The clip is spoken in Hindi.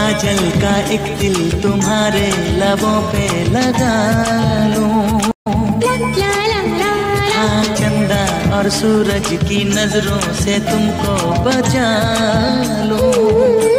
काजल का एक दिल तुम्हारे लबों पे लगा लूं। हाँ, चंदा और सूरज की नजरों से तुमको बचा लूं।